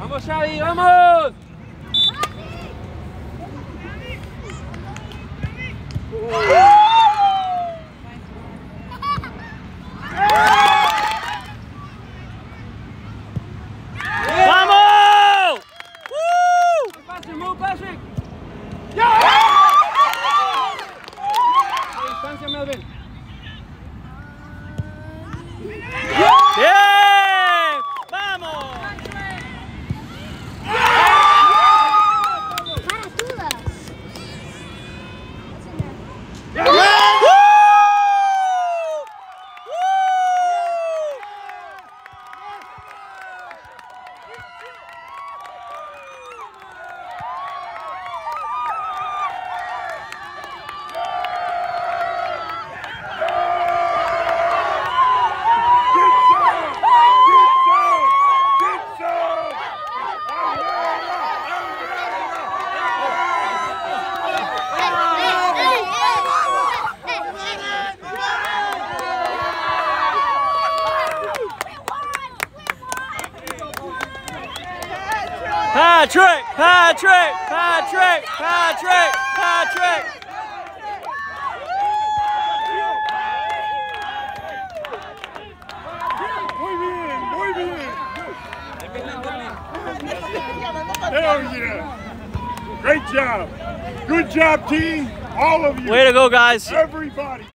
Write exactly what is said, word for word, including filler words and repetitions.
Vamos, Xavi, vamos. ¡Vamos! Passing, move, passing. Distancia, Melvin. ¡Bien! ¡Vamos! Patrick! Patrick! Patrick! Patrick! Patrick! Muy bien, muy bien. Hell yeah. Great job. Good job, team. All of you. Way to go, guys. Everybody.